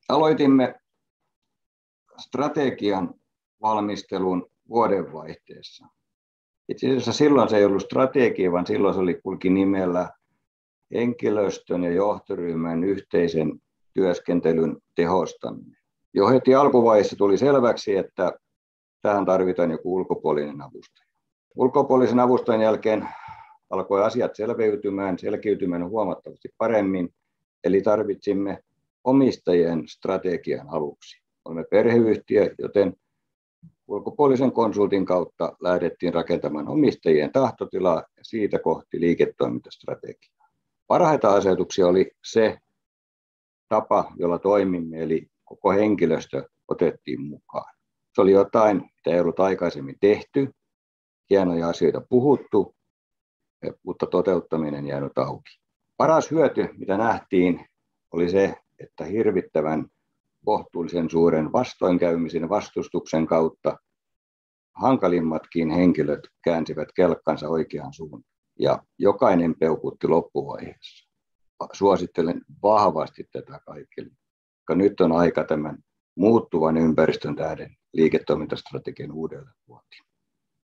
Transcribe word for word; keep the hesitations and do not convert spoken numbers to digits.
Aloitimme strategian valmistelun vuodenvaihteessa. Itse asiassa silloin se ei ollut strategia, vaan silloin se oli kulki nimellä henkilöstön ja johtoryhmän yhteisen työskentelyn tehostaminen. Jo heti alkuvaiheessa tuli selväksi, että tähän tarvitaan joku ulkopuolinen avustaja. Ulkopuolisen avustajan jälkeen alkoi asiat selviytymään, selkiytymään huomattavasti paremmin, eli tarvitsimme omistajien strategian aluksi. Olemme perheyhtiö, joten ulkopuolisen konsultin kautta lähdettiin rakentamaan omistajien tahtotilaa ja siitä kohti liiketoimintastrategiaa. Parhaita asetuksia oli se tapa, jolla toimimme, eli koko henkilöstö otettiin mukaan. Se oli jotain, mitä ei ollut aikaisemmin tehty, hienoja asioita puhuttu, mutta toteuttaminen jäänyt auki. Paras hyöty, mitä nähtiin, oli se, että hirvittävän kohtuullisen suuren vastoinkäymisen ja vastustuksen kautta hankalimmatkin henkilöt käänsivät kelkkansa oikeaan suuntaan. Ja jokainen peukutti loppuvaiheessa. Suosittelen vahvasti tätä kaikille, koska nyt on aika tämän muuttuvan ympäristön tähden liiketoimintastrategian uudelleen luontiin.